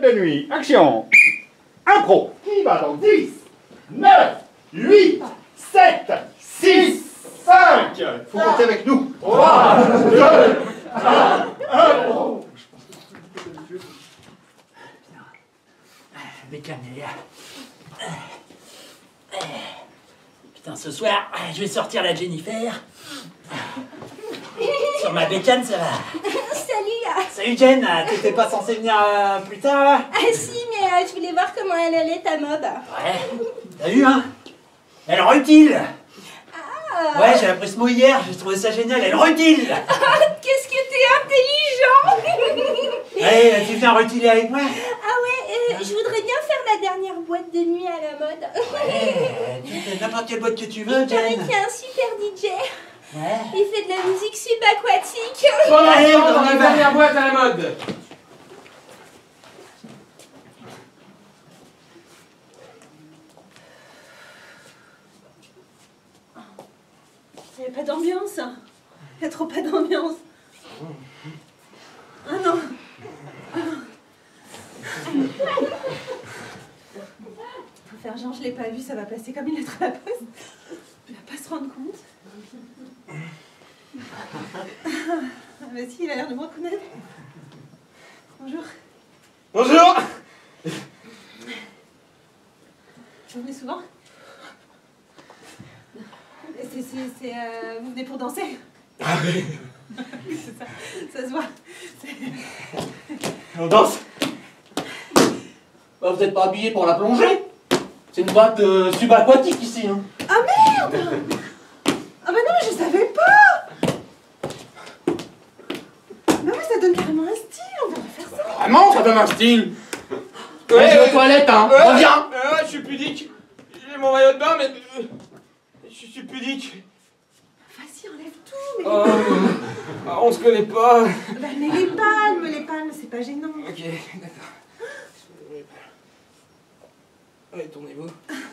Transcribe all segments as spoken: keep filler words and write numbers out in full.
de nuit, action. Impro. Qui va dans dix, neuf, huit, sept, six, cinq. Faut compter avec nous. trois, deux, un, impro. Bécane, les gars. Putain, ce soir, je vais sortir la Jennifer. Sur ma bécane, ça va. Salut. Salut Jen, t'étais pas censée venir euh, plus tard là? Ah si, mais euh, je voulais voir comment elle allait ta mob. Ouais, t'as vu hein? Elle rutile. Ah. Ouais, j'ai appris ce mot hier, j'ai trouvé ça génial, elle rutile. Qu'est-ce que t'es intelligent. Allez, tu viens rutiler avec moi? Ah ouais, euh, je voudrais bien faire la dernière boîte de nuit à la mode. Ouais, tu fais n'importe quelle boîte que tu veux, Il paraît Jen. qu'il y a un super D J. Ouais. Il fait de la musique subaquatique. Bon, allez, on dans y la va. dernière boîte à la mode. Il n'y a pas d'ambiance. Il n'y a trop pas d'ambiance. Ah non. Ah non. Faut faire genre je l'ai pas vu, ça va passer comme une lettre à la poste. Il va pas se rendre compte. Ah bah si, il a l'air de me reconnaître. Bonjour. Bonjour. Vous venez souvent? C'est, c'est, c'est, euh, vous venez pour danser? Ah oui. C'est ça, ça se voit. C'est... On danse. Bah, vous êtes pas habillé pour la plongée? C'est une boîte euh, subaquatique ici. Hein. Ah merde! Ah bah non, mais je savais pas! Bah ouais, ça donne carrément un style, on devrait faire ça. Vraiment, ça donne un style. Ouais, Ouais, je vais ouais, aux toilettes, hein. ouais, Reviens. ouais, ouais, je suis pudique. J'ai mon maillot de bain, mais euh, je suis pudique. Vas-y, enlève tout, mais... Oh, ah, on se connaît pas. Bah mais les palmes, les palmes, c'est pas gênant. Ok, d'accord. Allez, tournez-vous.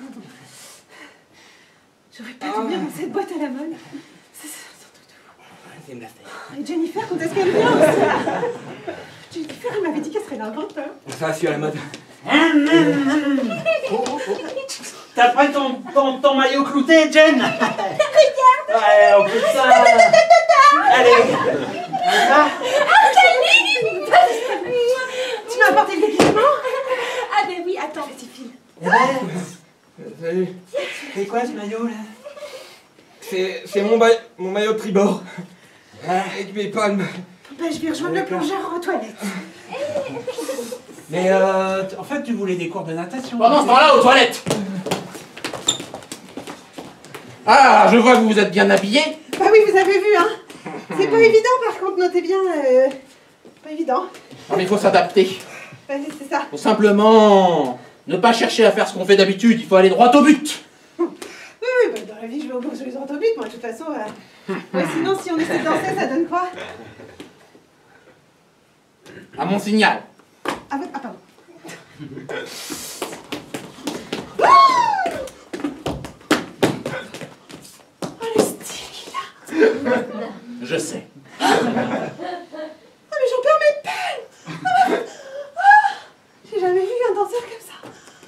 J'aurais pas dû venir dans cette boîte à la mode. C'est c'est un truc de fou. C'est me la faire. Et Jennifer, quand est-ce qu'elle vient aussi? Jennifer, elle m'avait dit qu'elle serait là à vingt heures. Ça va, suis à la mode. T'as pris ton, ton, ton maillot clouté, Jen? Regarde. Ouais, on peut ça. Allez. Ça. Tu m'as apporté le déguisement? Ah ben oui, attends, petit fil. Salut. C'est quoi ce maillot là? C'est c'est mon, ba- mon maillot de tribord. Avec mes palmes. Bah je vais rejoindre le plongeur aux toilettes. Mais euh, t- en fait, tu voulais des cours de natation. Pendant ce temps-là, aux toilettes. Ah, je vois que vous vous êtes bien habillés. Bah oui, vous avez vu, hein. C'est pas évident, par contre, notez bien. Euh, pas évident. Non, mais il faut s'adapter. Bah, c'est ça. Faut simplement ne pas chercher à faire ce qu'on fait d'habitude. Il faut aller droit au but. Oui, oui, bah, dans la vie, je vais au bout sur les droits au but, moi, de toute façon. Euh... Ouais, sinon, si on essaie de danser, ça donne quoi? À mon signal. Ah, ouais, ah pardon. Oh, le style qu'il a. Je sais. Ah, mais j'en perds mes peines. Ah, ah, j'ai jamais vu un danseur comme ça.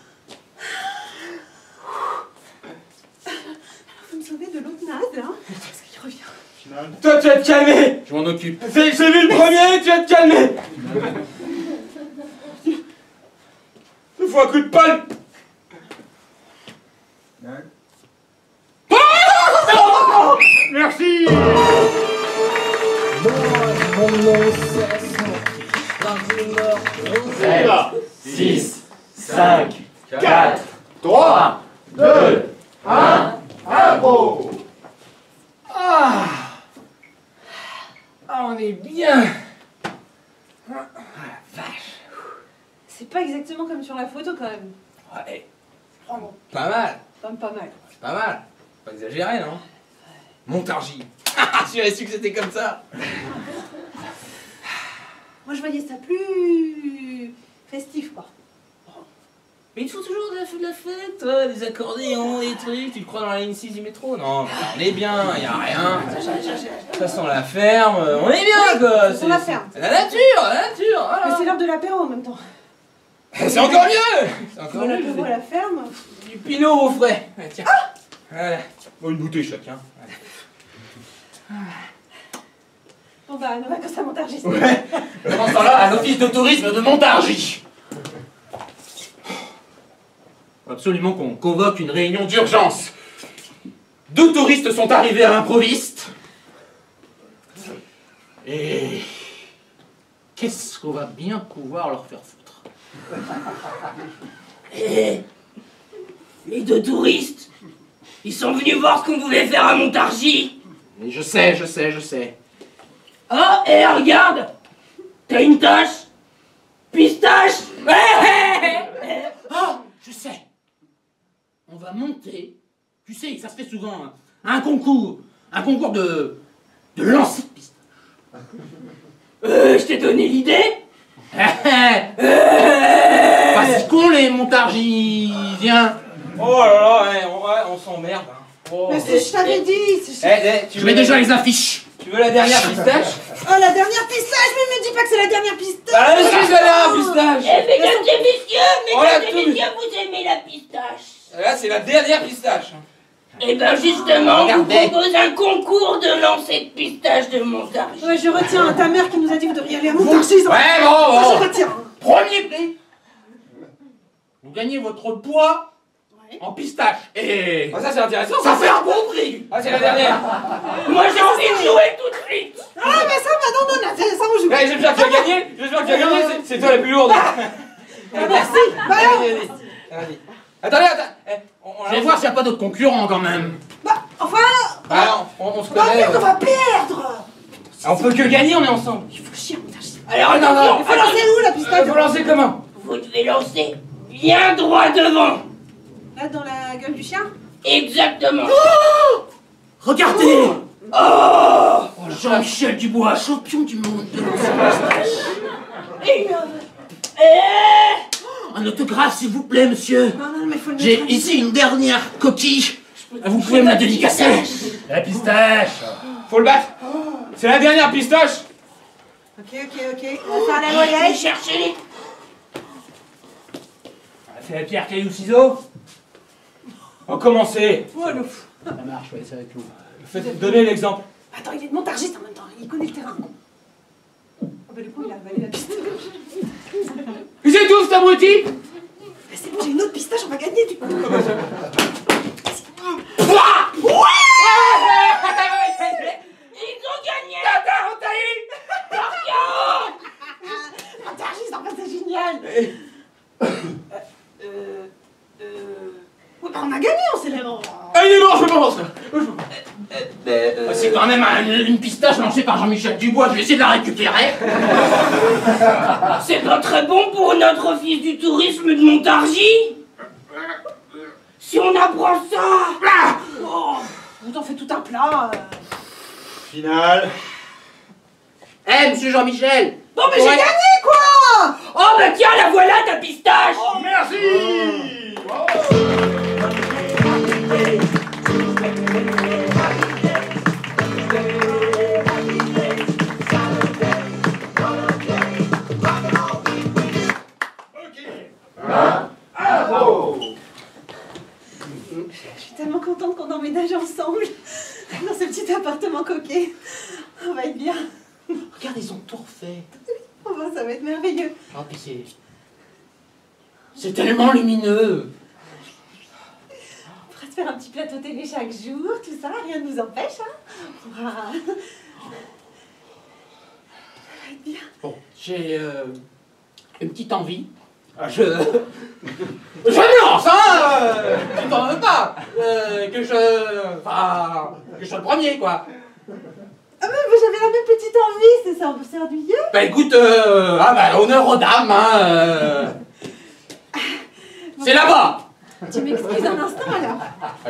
Alors, vous me sauvez de l'autre naze, là, parce qu'il revient. Toi, tu vas te calmer. Je m'en occupe. C'est j'ai vu le premier, tu vas te calmer. Il faut un coup de palme. Merci. Mon nom c'est sept, six, cinq, quatre, trois, deux, un, impro. Ah, ah, on est bien. C'est pas exactement comme sur la photo, quand même. Ouais, Vraiment, pas mal. pas, pas mal. C'est pas mal. Pas exagéré, non? Montargis. Ah, tu avais su que c'était comme ça. Moi, je voyais ça plus festif, quoi. Mais ils font toujours de la, de la fête, toi, des accordéons, des trucs, tu te crois dans la ligne six du métro? Non, on est bien, y a rien. Ça sent la ferme, on est bien, quoi. ça sent la ferme. C'est la nature, la nature, voilà. Mais c'est l'heure de l'apéro, en même temps. C'est encore mieux. C'est encore On mieux. l'apéro à la ferme. Du pinot au frais. Ouais, tiens. Ah Voilà. Bon, une bouteille chacun. Bon bah, nos vacances à Montargis. Ouais. Pendant ce temps-là, à l'office de tourisme de Montargis. Absolument qu'on convoque une réunion d'urgence. Deux touristes sont arrivés à l'improviste. Et qu'est-ce qu'on va bien pouvoir leur faire foutre? Eh, les deux touristes, ils sont venus voir ce qu'on pouvait faire à Montargis. Et je sais, je sais, je sais. Oh, et regarde, t'as une tache, pistache. Ah, je sais. On va monter. Tu sais, ça se fait souvent, hein, un concours. Un concours de... de lancer de pistache. Euh, je t'ai donné l'idée. Pas si con les Montargisiens. Oh là là, ouais, on, ouais, on s'emmerde. Hein. Oh. Mais c'est- je t'avais dit. c'est- Eh, eh, tu Je veux mets déjà les affiches. Tu veux la dernière pistache? Oh, la dernière pistache, mais me dis pas que c'est la dernière pistache. Bah, si, c'est la dernière pistache. Eh, mesdames et messieurs, On l'a mesdames tout et vu. messieurs, vous aimez la pistache? Là, c'est la dernière pistache. Eh ben justement, on vous Regardez. propose un concours de lancer de pistache de Montargis. Ouais, je retiens. Ta mère qui nous a dit que vous devriez aller à Montargis. Ouais, bon, Moi, bon. je retiens. Premier prix. Vous gagnez votre poids Ouais. en pistache. Et Ah, ça, c'est intéressant. ça fait un bon prix. Ah, c'est la dernière. Moi j'ai envie de jouer tout de suite. Ah, mais ça va, non, non, non, ça, ça on joue. Eh, j'espère que tu as gagné. J'espère que tu as gagné. c'est- C'est toi la plus lourde. Ah, merci. Bah, alors. Allez, allez, allez. Attendez, attends. Eh, on, on Je vais voir s'il n'y a pas d'autres concurrents quand même. Bah, enfin, Ah, non, on, on se on va connaît. perdre, on va perdre. Ah, on peut que gagner, on est ensemble. Il faut chier à Montargis. Alors Ah, non, non. attention, Il faut lancer où la Il pistache? faut lancer comment? vous devez lancer bien droit devant. Là, dans la gueule du chien. Exactement. Regardez. Oh, Jean-Michel Dubois, champion du monde de lancer de pistache. Et Eh Un autographe s'il vous plaît, monsieur. Non, non, mais faut le J'ai mettre. ici une dernière coquille. Vous pouvez me la dédicacer. La pistache. Faut le battre. C'est la dernière pistache. Ok, ok, ok. On va faire la Allez moyenne. chercher les... C'est la pierre, caillou, ciseaux. On va commencer. Oh, le... Ça marche, ouais, c'est avec nous. Faites, donnez l'exemple. Attends, il est de Montargis en même temps. Il connaît le terrain. Oh, bah, du coup, il a avalé la pistache. Vous êtes tous, abrutis? Mais c'est bon, j'ai une autre pistache, on va gagner du coup. Ils ont gagné. Montargis, en fait, c'est génial. Euh, euh, euh... Ouais, bah, on a gagné, on célèbre. Ah, il est mort, je pense. Ah, c'est quand même un- une pistache lancée par Jean-Michel Dubois. Je vais essayer de la récupérer. C'est pas très bon pour notre office du tourisme de Montargis. Si on apprend ça. Oh, vous en faites tout un plat. euh. Finale. Eh, monsieur Jean-Michel. Bon, mais j'ai Ouais. gagné, quoi. Oh bah tiens, la voilà ta pistache. Oh, merci. Je suis tellement contente qu'on emménage ensemble dans ce petit appartement coquet. On va être bien. Regarde, ils ont tout refait. Oh, bah, ça va être merveilleux. Oh, puis c'est... C'est tellement lumineux. On pourra se faire un petit plateau télé chaque jour, tout ça, rien ne nous empêche, hein. On pourra... Ça va être bien. Bon, j'ai euh, une petite envie. Ah, Je... Je me lance, hein euh, Tu t'en veux pas euh, Que je... Enfin... Que je sois le premier, quoi. Ah, mais j'avais la même petite envie, c'est ça, c'est ennuyeux. Bah écoute, euh, ah bah honneur aux dames, hein euh, c'est là-bas. Tu m'excuses un instant, alors. Oui.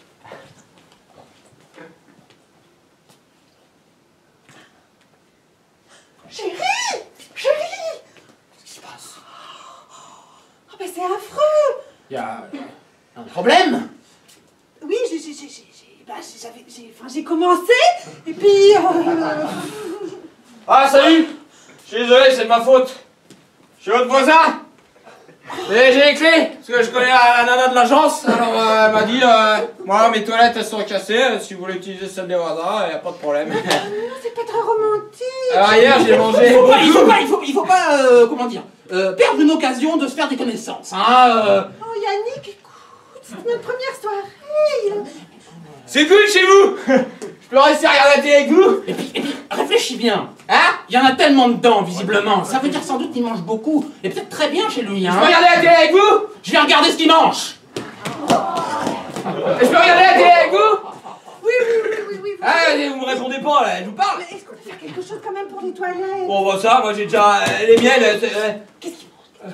Chérie, chérie. Qu'est-ce qui se passe? Oh, mais c'est affreux. Il y a un problème? Oui, j'ai... j'ai... j'ai... j'ai- bah, j'ai- j'avais... j'ai... Enfin, j'ai commencé, et puis... euh, Ah, salut. Je suis désolé, c'est de ma faute. Je suis votre voisin. Et j'ai les clés, parce que je connais la, la nana de l'agence, alors euh, elle m'a dit, euh, moi mes toilettes elles sont cassées, euh, si vous voulez utiliser celle des voisins, y a pas de problème. Non, c'est pas très romantique. Alors hier j'ai mangé... Il faut pas, il faut pas, il faut, il faut pas euh, comment dire, euh, perdre une occasion de se faire des connaissances, hein. Euh... Oh Yannick, écoute, c'est notre première soirée. C'est cool chez vous. Je peux rester à regarder la télé avec vous. Et puis, et puis, réfléchis bien. Hein? Il y en a tellement dedans, visiblement. Ça veut dire sans doute qu'il mange beaucoup. Et peut-être très bien chez lui, hein. Je peux regarder la télé avec vous? Je vais regarder ce qu'il mange. Je peux regarder la télé avec vous? Oui, oui, oui, oui, oui. Ah, vous me répondez pas là, je vous parle. Mais est-ce qu'on peut faire quelque chose quand même pour les toilettes? Bon, bah ça, moi j'ai déjà euh, les miennes. Euh, euh, Qu'est-ce qu'il mange?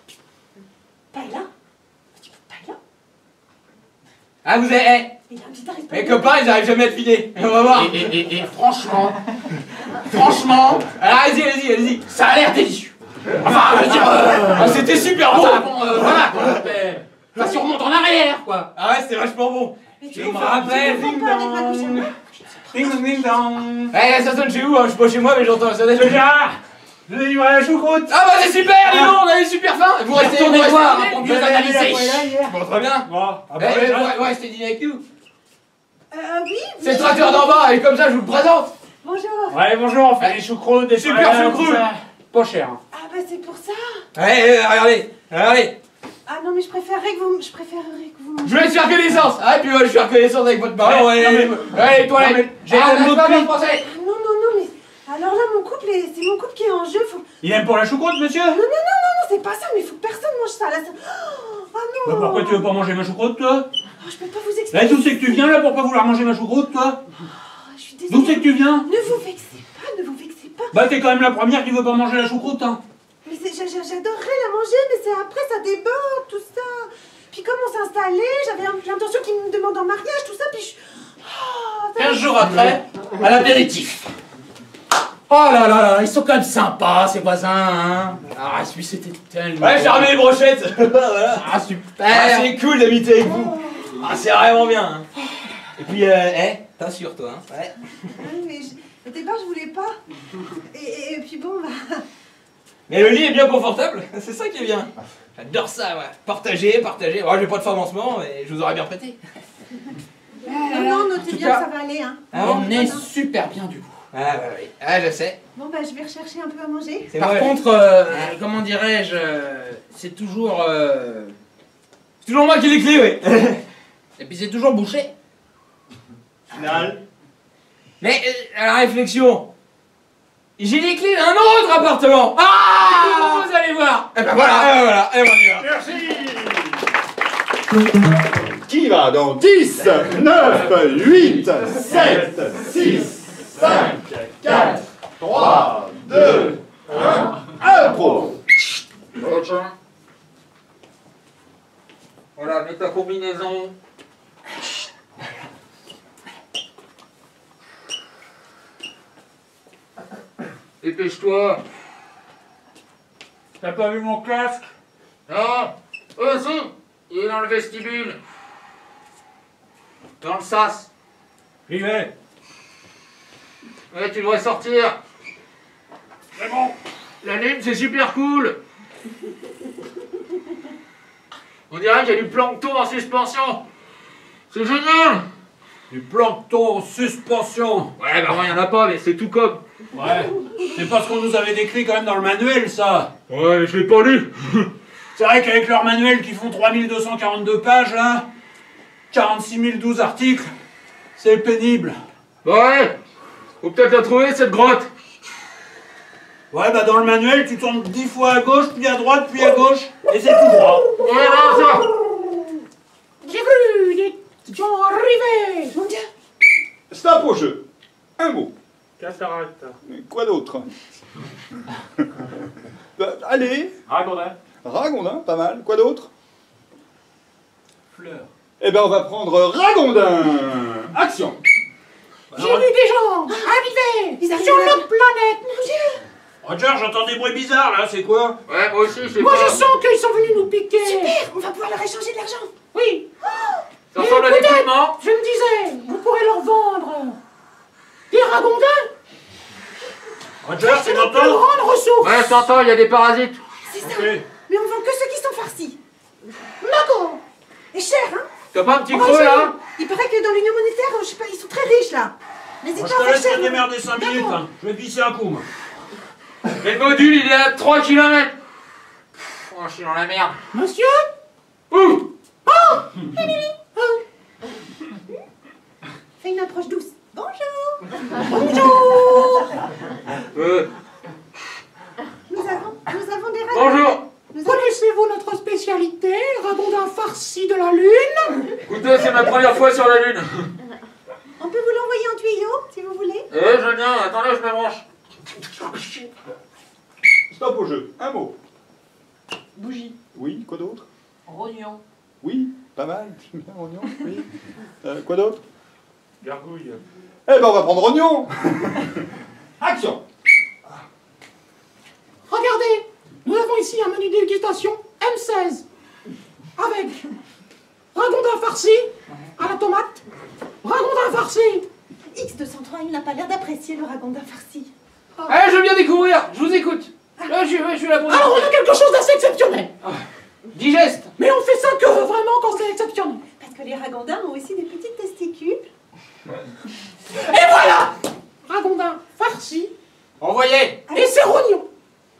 Paella? Un petit peu de paella? Ah, vous avez... eh, Il a un petit arrêt. mes copains, ils arrivent jamais à te filer. On va voir. Et, et, et, et franchement, franchement, Alors allez-y, allez-y, allez-y. ça a l'air délicieux. Enfin, je veux dire, euh, Ah, c'était super bon. enfin, bon, euh, voilà, quoi. Mais, enfin, si on remonte en arrière, quoi. Ah ouais, c'était vachement bon. Mais Je tu me veux rappelle, tu veux ding pas avec ma couche à dong. moi? Ding dong, ding dong. Eh, ça sonne chez vous, hein. Je suis pas chez moi, mais j'entends ça sonne. Gérard, je vous ai livré la choucroute. Ah bah c'est super, dis donc, on a eu super faim. Vous restez, vous Retournez restez voir, dîner. pour Vous mieux avez la analyser. paella hier. Bon, très bien. Bon, ah Eh, bah, eh, déjà. vous vous restez dîner avec nous. Euh, oui. C'est le oui. traiteur d'en bas, et comme ça je vous le présente. Bonjour. Ouais, bonjour, on fait des choucroutes, des Super paella, choucroute. tout ça. Pas cher. Hein. Ah bah c'est pour ça. Eh, eh, regardez, regardez. Ah non mais je préférerais que vous, je préférerais que vous Je mangez. vous laisse faire connaissance. Ah, et puis ouais, je fais connaissance avec votre parent. Ouais, Ouais, non, mais- ouais, les toilettes. non, mais j'ai Ah, un n'est-ce mot pas de bien plus. français. Ah, non non non mais alors là mon couple est- c'est mon couple qui est en jeu. Faut... Il aime pour la choucroute, monsieur? Non non non non non c'est pas ça mais il faut que personne mange ça là. ça- Oh, ah non. Bah, pourquoi tu veux pas manger ma choucroute, toi? Oh, je peux pas vous Là, expliquer. d'où c'est que tu viens, là, pour pas vouloir manger ma choucroute, toi? Oh, je suis D'où c'est désolée. que tu viens? Ne vous vexez pas, ne vous vexez pas. Bah, t'es quand même la première qui veut pas manger la choucroute, hein. Mais c'est- j'a- j'a- j'adorerais la manger mais c'est après ça déborde tout ça. Puis comme on s'est installé, j'avais un- l'intention qu'ils me demandent en mariage tout ça puis je... Oh, ça- quinze jours après, à l'apéritif. Oh là là là, ils sont quand même sympas, ces voisins, hein. Ah, celui c'était tellement... Ouais, j'ai ramené les brochettes. Voilà. Ah, super. Ah, c'est cool d'habiter avec vous. Ah, c'est vraiment bien. Hein. Et puis, euh, eh, t'assures toi, hein. Ouais. Oui, mais je- au départ je voulais pas. Et, et- et puis bon bah... Mais le lit est bien confortable, c'est ça qui est bien. J'adore ça, ouais. Partager, partager. Oh, j'ai pas de femme en ce moment, mais je vous aurais bien prêté. Non, non, notez tout bien cas, que ça va aller hein. Ah bon? On est super bien du coup. Ah, bah oui. Ah, je sais. Bon bah je vais rechercher un peu à manger. C'est Par moi. contre, euh, comment dirais-je, euh, c'est toujours... euh, C'est toujours moi qui ai les clés, ouais. Et puis c'est toujours bouché. Final. Mais, euh, à la réflexion, j'ai les clés d'un autre appartement. Ah, vous allez voir. Et ben voilà, et voilà, et on y va. Merci. Qui va dans dix, neuf, huit, sept, six, cinq, quatre, trois, deux, un, impro. Voilà, mets ta combinaison. Dépêche-toi. T'as pas vu mon casque? Non. Oh si, il est dans le vestibule. Dans le sas. J'y vais. Ouais, tu devrais sortir. C'est bon. La lune, c'est super cool. On dirait qu'il y a du plancton en suspension. C'est génial. Du plancton en suspension. Ouais, bah moi, il n'y en a pas, mais c'est tout comme. Ouais. C'est pas ce qu'on nous avait décrit quand même dans le manuel, ça. Ouais, mais je l'ai pas lu. C'est vrai qu'avec leur manuel qui font trois mille deux cent quarante-deux pages, là, quarante-six mille douze articles, c'est pénible. Ouais, faut peut-être la trouver, cette grotte. Ouais, bah dans le manuel, tu tournes dix fois à gauche, puis à droite, puis à gauche, et c'est tout droit. Ouais, non, ça. J'ai vu des gens arriver. Mon Dieu. Stop au jeu. Un mot. Cataracte. Mais quoi d'autre? Bah, allez. Ragondin. Ragondin, pas mal. Quoi d'autre? Fleur. Eh ben, on va prendre Ragondin. Action. J'ai vu des gens arriver. Ils arrivent sur notre planète. Mon Dieu. Roger, j'entends des bruits bizarres, là, c'est quoi? Ouais, moi aussi, je sais Moi pas. je sens qu'ils sont venus nous piquer. Super. On va pouvoir leur échanger de l'argent. Oui. Ça ressemble à des peut-être, paiements. je me disais, vous pourrez leur vendre des ragondins. Roger, c'est C'est notre plus longtemps? grande ressource. Ouais, je t'entends, il y a des parasites. C'est ça. Ok. Mais on vend que ceux qui sont farci. D'accord. Et cher, hein? T'as pas un petit Oh, creux, cher. là? Il paraît que dans l'Union monétaire, je sais pas, ils sont très riches, là. N'hésite Moi, pas je à te faire laisse te cher. démerder cinq minutes, D'accord. hein. Je vais pisser un coup, moi. Mais le module, il est à trois kilomètres. Oh, je suis dans la merde. Monsieur? Ouh! Fais une approche douce. Bonjour. Bonjour. Euh, Nous avons, nous avons des ragondins. bonjour. Nous avons- Connaissez-vous notre spécialité, ragondin farci de la Lune? Écoutez, c'est ma première fois sur la Lune. On peut vous l'envoyer en tuyau, si vous voulez. Eh, je viens, attendez, je me branche. Stop au jeu. Un mot. Bougie. Oui, quoi d'autre? Rognon. Oui, pas mal. Bien, oignon, oui. Euh, quoi d'autre? Gargouille. Eh ben, on va prendre oignon. Action. Regardez, nous avons ici un menu dégustation M seize. Avec ragondin farci à la tomate, ragondin farci. X deux cent trois, il n'a pas l'air d'apprécier le ragondin farci. Eh, je viens découvrir, je vous écoute. Là, je, je suis là pour Alors on a quelque chose d'assez exceptionnel. Digeste. Mais on fait ça que vraiment quand c'est exceptionnel. Parce que les ragondins ont aussi des petites testicules. Et voilà, ragondin farci Envoyez. et c'est rognon.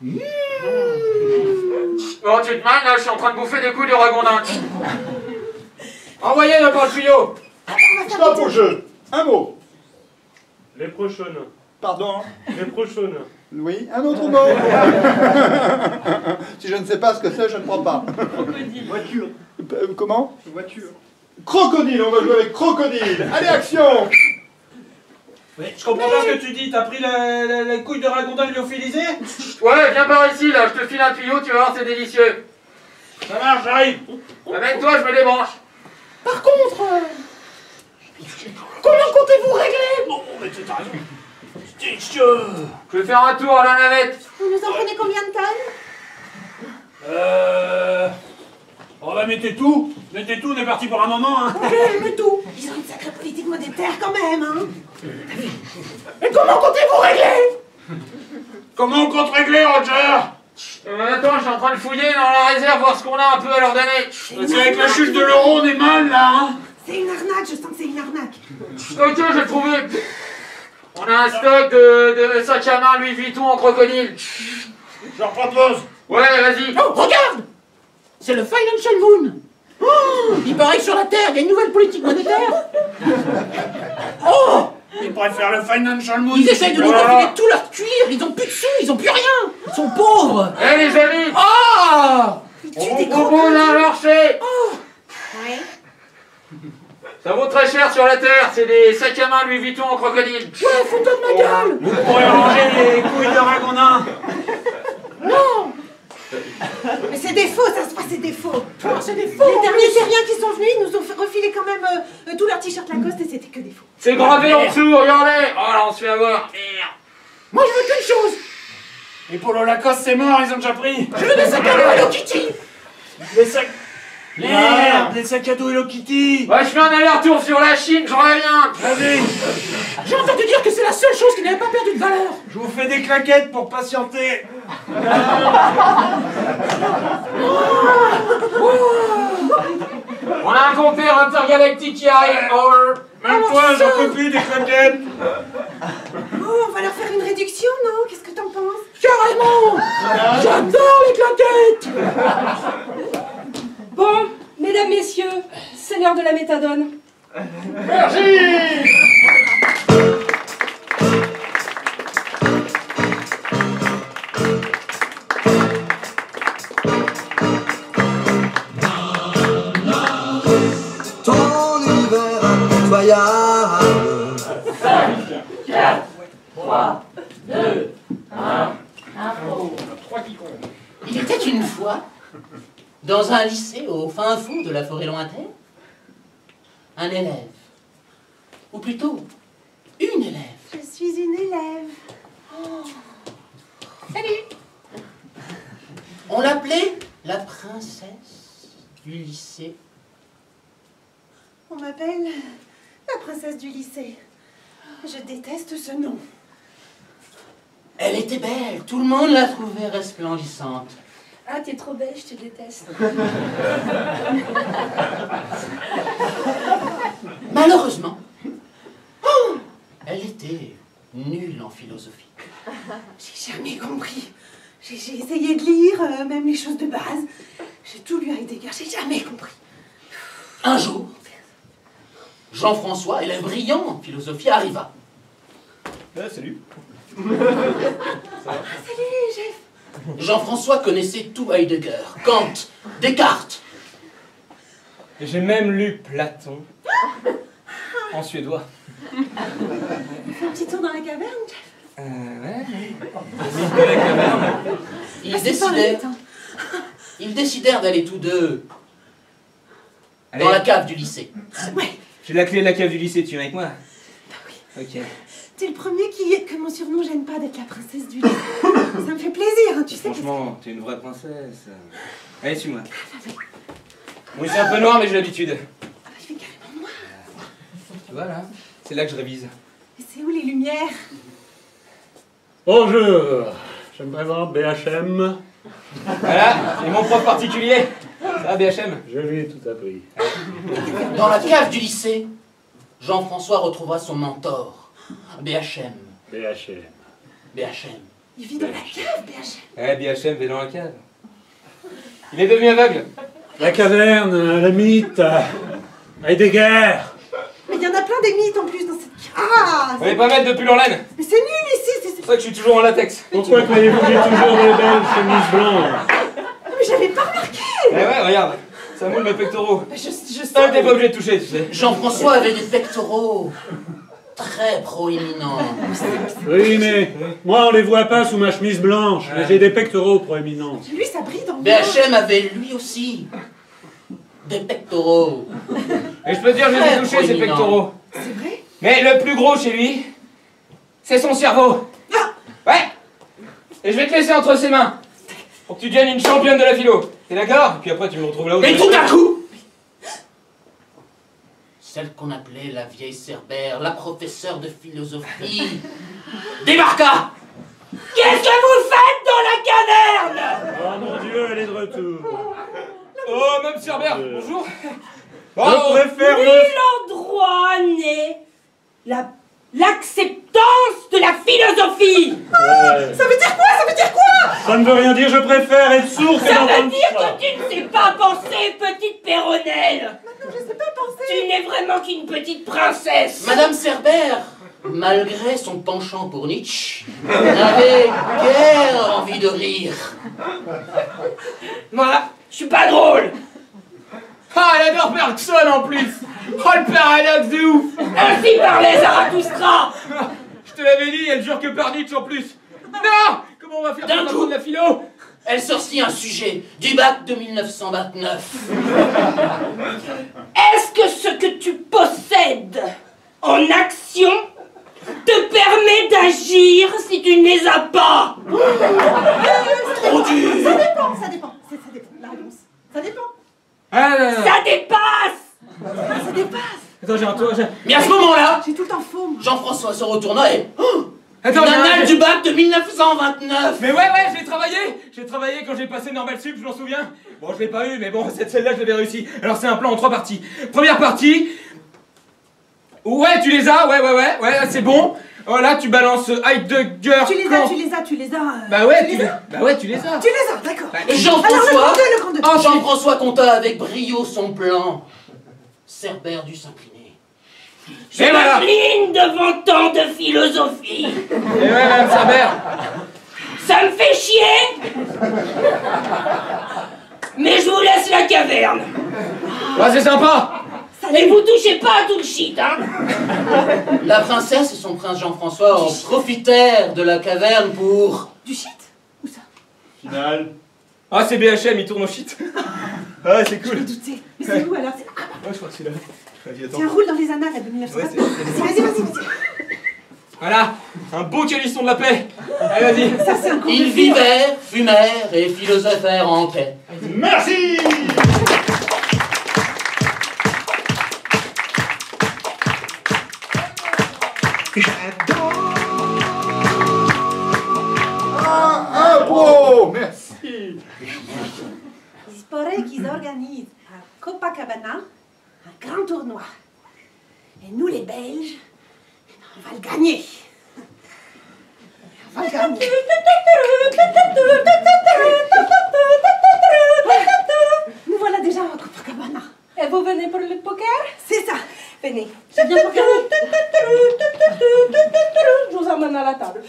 Oh, tu te mal, là, je suis en train de bouffer des coups de ragondin. Envoyez dans le tuyau. Stop au jeu. Un mot. Les prochaines. Pardon. Les prochaines. Oui, un autre mot. Si je ne sais pas ce que c'est, je ne prends pas. Crocodile. Voiture. Euh, comment? Voiture. Crocodile, on va jouer avec crocodile. Allez, action. Mais je comprends pas ce que tu dis. T'as pris la, la, la couille de ragondin lyophilisée? Ouais, viens par ici, là, je te file un tuyau, tu vas voir, c'est délicieux. Ça marche, j'arrive. Amène-toi, je me débranche. Par contre, euh, comment comptez-vous régler? Non, mais t'as raison. Stitch. Je vais faire un tour à la navette. Vous nous en prenez combien de tonnes? Euh... On va mettre tout. Mettez tout, on est parti pour un moment, hein. Ok, je mets tout. Ils ont une sacrée politique monétaire quand même, hein. Et comment comptez-vous régler? Comment on compte régler, Roger? Euh, attends, je suis en train de fouiller dans la réserve, voir ce qu'on a un peu à leur donner. Parce qu'avec la chute de l'euro, on est mal, là, hein. C'est une arnaque, je sens que c'est une arnaque. Ok, j'ai trouvé. On a un stock de, de sacs à main Louis Vuitton en crocodile. Je leur propose. Ouais, vas-y. Oh, regarde! C'est le Financial Moon. Oh, il paraît que sur la Terre, il y a une nouvelle politique monétaire. Oh! Ils préfèrent le Financial Moon. Ils essayent de nous Voilà. refiler tout leur cuir, ils ont plus de sous, ils ont plus rien. Ils sont pauvres. Eh les amis, Ah! on vous propose un marché. Ouais. Ça vaut très cher sur la Terre, c'est des sacs à main Louis Vuitton en crocodile. Ouais, fous-toi de ma gueule. Vous pourrez ranger les couilles de ragondin. Non! Mais c'est des faux, ça se passe, c'est des faux. Oh, c'est des faux. Les derniers terriens qui sont venus, ils nous ont fait- refilé quand même euh, euh, tous leurs t-shirts Lacoste et c'était que des faux. C'est gravé en dessous, regardez. Oh là, on se fait avoir. Merde. Moi, je veux qu'une chose. Les polos Lacoste, c'est mort, ils ont déjà pris. Je veux des sacs à dos Hello Kitty. Les sacs... Merde, les sacs à dos Hello Kitty. Ouais, je fais un aller-retour sur la Chine, je reviens. Vas-y, J'ai entendu dire que c'est la seule chose qui n'avait pas perdu de valeur. je vous fais des claquettes pour patienter. On a un compteur intergalactique qui arrive. Over. Même toi, j'en peux plus des claquettes. Oh, on va leur faire une réduction, non? Qu'est-ce que t'en penses? Carrément. J'adore les claquettes. Bon, mesdames, messieurs, c'est l'heure de la méthadone. Merci. Ton hiver impitoyable. Il était une fois, dans un lycée au fin fond de la forêt lointaine, un élève, ou plutôt une élève. Je suis une élève. Salut. On l'appelait la princesse du lycée. On m'appelle la princesse du lycée. Je déteste ce nom. Elle était belle, tout le monde la trouvait resplendissante. Ah, t'es trop belle, je te déteste. Malheureusement, oh, elle était nulle en philosophie. J'ai jamais compris. J'ai essayé de lire, euh, même les choses de base. J'ai tout lu Heidegger, j'ai jamais compris. Un jour, Jean-François, élève brillant en philosophie, arriva. Ah, salut. Ah, salut, Jeff. Jean-François connaissait tout Heidegger, Kant, Descartes. J'ai même lu Platon en suédois. On fait un petit tour dans la caverne, Jeff? Euh, ouais. De la caverne. Ils Ah, c'est pas décidèrent, vite, hein. ils décidèrent d'aller tous deux Allez, dans la cave du lycée. Ouais, j'ai la clé de la cave du lycée, tu viens avec moi? bah oui. Ok. T'es le premier qui que mon surnom gêne pas d'être la princesse du lit. Ça me fait plaisir, hein, tu sais. Franchement, t'es une vraie princesse. Allez, suis-moi. Oui, c'est un peu noir, mais j'ai l'habitude. Ah bah il fait carrément noir. Tu vois, là, c'est là que je révise. Et c'est où les lumières? Bonjour. Je me présente B H M. Voilà, c'est mon prof particulier. Ça va, B H M? Je lui ai tout appris. Dans la cave du lycée, Jean-François retrouva son mentor, B H M. B H M. B H M. Il vit dans la cave, B H M. Ouais, B H M va dans la cave. Il est devenu aveugle. La caverne, le mythe, Heidegger. Mais il y en a plein des mythes en plus dans cette cave. Ah, Vous allez pas mettre de pull en laine? mais c'est nul ici, c'est... C'est pour ça que je suis toujours en latex. Pourquoi croyez-vous que j'ai toujours des belles chemises blanches? Mais j'avais pas remarqué. Eh ouais, regarde, ça moule mes pectoraux. Mais je, je Ça, t'es pas obligé de toucher, tu sais. Jean-François avait des pectoraux très proéminents. Oui, mais moi on les voit pas sous ma chemise blanche, mais j'ai des pectoraux proéminents. Lui, ça brille dans le B H M avait lui aussi des pectoraux. Et je peux te dire, je les ai Très touchés, ces proéminent. pectoraux. C'est vrai? Mais le plus gros chez lui, c'est son cerveau. Ouais. Et je vais te laisser entre ses mains. Pour que tu deviennes une championne de la philo. T'es d'accord? Et puis après, tu me retrouves là-haut. Et tout à coup, celle qu'on appelait la vieille Cerbère, la professeure de philosophie, débarqua. Qu'est-ce que vous faites dans la caverne? Oh mon Dieu, elle est de retour. Oh, même Cerbère, bonjour. Je préfère Oui, le... l'endroit naît la l'acceptance de la philosophie. Ouais. Ça veut dire quoi? Ça veut dire quoi? Ça ne veut rien dire, je préfère être sourd que Ça veut d'entendre dire ça. que tu ne sais pas penser, petite péronnelle. Maintenant, je sais pas penser. Tu n'es vraiment qu'une petite princesse. Madame Cerbère, malgré son penchant pour Nietzsche, n'avait guère envie de rire. Moi, je suis pas drôle. Ah, elle adore Bergson en plus. Oh, le paradoxe de ouf. Ainsi parlait Zarathustra. Je te l'avais dit, elle jure que par Nietzsche en plus. Non. Comment on va faire D'un pour coup. apprendre la philo? Elle sortit un sujet du bac de mille neuf cent vingt-neuf. Est-ce que ce que tu possèdes en action te permet d'agir si tu ne les as pas? Trop dur. Ça dépend, ça dépend. Ça, ça dépend. La réponse. Ça dépend. Ah, non, non. Ça dépasse. Ça dépasse. Attends, j'ai un tour. j'ai- Mais à ce moment-là, J'ai tout le temps faux, moi. Jean-François se retourna et... Oh, Attends, une j'ai un- annale du bac de mille neuf cent vingt-neuf. Mais ouais, ouais, j'ai travaillé. J'ai travaillé quand j'ai passé Normal Sup, je m'en souviens. Bon, je l'ai pas eu, mais bon, cette celle-là, je l'avais réussi. Alors, c'est un plan en trois parties. Première partie. Ouais, tu les as, ouais, ouais, ouais, ouais, c'est bon. Oh, là, tu balances Heidegger. Tu les as, Kant. tu les as, tu les as. euh, Bah ouais, tu tu les les as. Bah ouais, tu les as. Tu les as, d'accord. Bah, Et Alors, le Jean-François... grand deux, le grand deux. Oh, Jean-François compta avec brio son plan. Cerbère dut s'incliner. Je Et voilà. m'incline devant tant de philosophie. Et ouais, madame Cerbère. Ça me fait chier. Mais je vous laisse la caverne. Ouais, c'est sympa. Et vous touchez pas à tout le shit, hein. La princesse et son prince Jean-François en profitèrent de la caverne pour... Du shit? Où ça? Final. Ah, c'est B H M, il tourne au shit. Ah, c'est Je cool. me doutais. Mais c'est où alors? C'est- Ah, Ouais, je crois que c'est là. Vas-y, attends. tiens, roule dans les annales là, de mille neuf cent vingt. Ouais, c'est- Vas-y, vas-y, vas-y. Voilà, un beau calisson de la paix. Allez, vas-y. Ça, c'est un cours de Ils philo. vivèrent, fumèrent et philosophèrent en paix. Merci. Ah, un pro, merci. j'adorerais qu'ils organisent à Copacabana un grand tournoi. Et nous, les Belges, on va le gagner. On va le gagner. Nous voilà déjà à Copacabana. Et vous venez pour le poker? C'est ça. Venez. Je viens pour gagner. Je vous emmène à la table.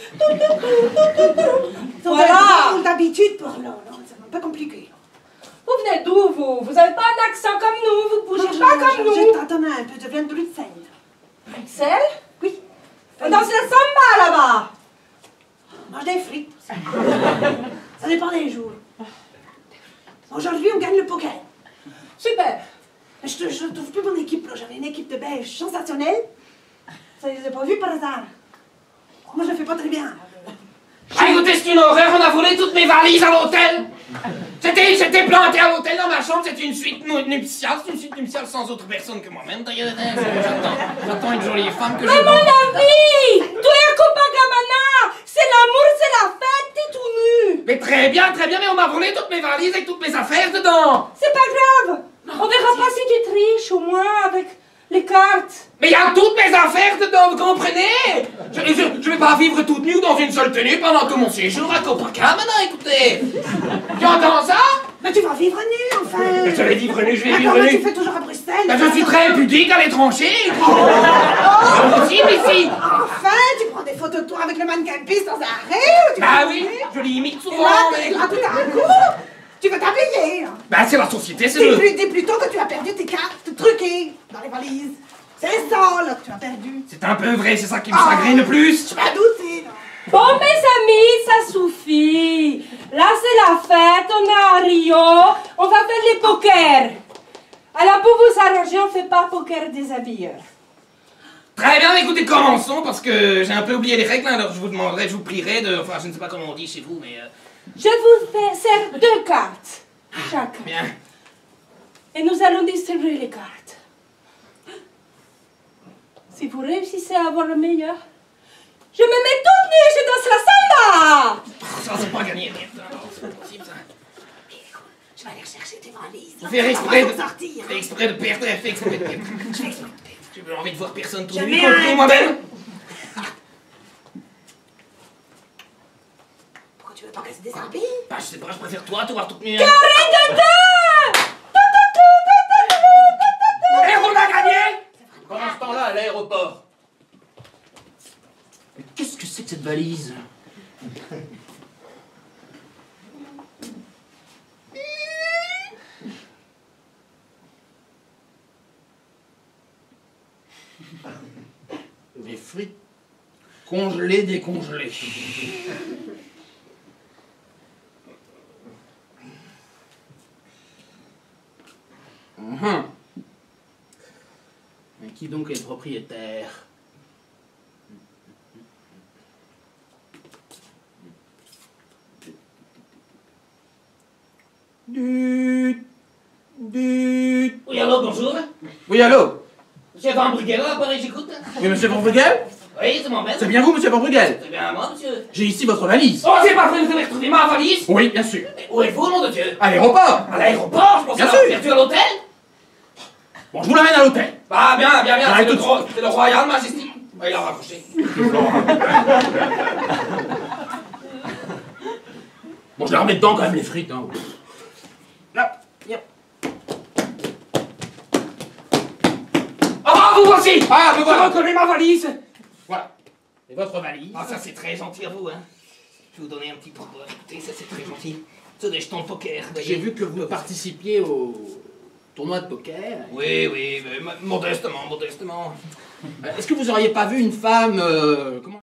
Voilà. D'habitude pour l'or, c'est un peu compliqué. Vous venez d'où, vous? Vous n'avez pas un accent comme nous, vous bougez Non, pas je- comme je- nous. Je t'entends un peu, je viens de Bruxelles. Bruxelles? Oui. On danse le samba là-bas. On mange des frites aussi. Ça dépend des jours. Aujourd'hui, on gagne le poker. Super. Je ne trouve plus mon équipe, là. J'avais une équipe de Belges sensationnelle. Ça les a pas vus par hasard. Moi, je fais pas très bien. Ah, écoutez, c'est une horreur, on a volé toutes mes valises à l'hôtel. J'étais, j'étais planté à l'hôtel dans ma chambre, c'était une suite nu- nuptiale, c'est une suite nuptiale sans autre personne que moi-même d'ailleurs. hein. J'attends, j'attends une jolie femme que je... Mais mon ami, tu es à Copacabana. C'est l'amour, c'est la fête, t'es tout nu. Mais très bien, très bien, mais on m'a volé toutes mes valises avec toutes mes affaires dedans. C'est pas grave. On verra pas si tu triches au moins avec les cartes. Mais il y a toutes mes affaires dedans, vous comprenez? Je, je, je vais pas vivre toute nue dans une seule tenue pendant tout mon séjour à Copacabana, écoutez. Tu entends ça? Mais tu vas vivre nu, enfin. Mais je vais vivre nu, je vais vivre Attends, mais tu nu. fais toujours à Bruxelles. Ben, je suis très pudique à l'étranger. Oh, C'est possible ici. enfin, tu prends des photos de toi avec le mannequin piste sans arrêt. Ou tu Bah vas oui, t'habiller. je l'imite Et souvent. là, mais- et là, tout à coup, tu veux t'habiller. hein. Bah c'est la société, c'est Dis, le... plus- dis plutôt que tu as perdu tes cartes truquées dans les valises. C'est ça, là, que tu as perdu. C'est un peu vrai, c'est ça qui me Ah. chagrine le plus. Tu m'as douté, là. Bon, mes amis, ça suffit. Là, c'est la fête, on est à Rio, on va faire les pokers. Alors, pour vous arranger, on fait pas poker des habilleurs. Très bien, écoutez, commençons, parce que j'ai un peu oublié les règles, hein, alors je vous demanderai, je vous prierai de... Enfin, je ne sais pas comment on dit chez vous, mais... euh, Je vous fais sers deux cartes, chacun. bien. Et nous allons distribuer les cartes. Si vous réussissez à avoir le meilleur, je me mets toute nue, je danse la samba. Ça, c'est pas gagné, merde. Alors, c'est pas possible, ça. Je vais aller chercher tes valises. Faut faire exprès de... On va s'en sortir. Fait exprès de perdre, fait exprès de perdre. Je fais exprès. J'ai envie de voir personne tout Je nu, y mets compris un moi-même. Pourquoi tu veux pas qu'elle se déshabille? Bah, je sais pas, je préfère toi, te voir toute nue. hein. Carré de deux. Et on a gagné! Pendant ce temps-là, à l'aéroport. Mais qu'est-ce que c'est que cette valise? Des frites congelées, décongelées. Uhum. Mais qui donc est le propriétaire? Du... Du... Oui, allô, bonjour. Oui, allô? Monsieur Van Bruegel, à l'appareil, j'écoute. Oui, monsieur Van Bruegel? Oui, c'est moi-même. C'est bien vous, monsieur Van Bruegel? C'est bien moi, monsieur. J'ai ici votre valise. Oh, c'est pas vrai, vous avez retrouvé ma valise? Oui, bien sûr. Mais où êtes-vous, nom de Dieu? À l'aéroport. À l'aéroport, je pensais Bien avoir sûr. perdu à l'hôtel. Bon, je vous l'amène à l'hôtel. Ah, bien, bien, bien, J'arrive c'est le, tout de gros- c'est le Royal Majestic. Oh, il a raccroché. Bon, je leur mets dedans quand même les frites, hein. Là, viens. Ah, vous voici. Ah, me Je voilà. reconnais ma valise. Voilà. Et votre valise? Ah, ça, c'est très gentil à vous, hein. Je vais vous donner un petit pourboire. Écoutez, ça, c'est très gentil. C'est des jetons de poker, vous voyez. J'ai vu que vous participiez au tournoi de poker. Oui, oui, mais mo- modestement, modestement. Euh, Est-ce que vous auriez pas vu une femme... euh, comment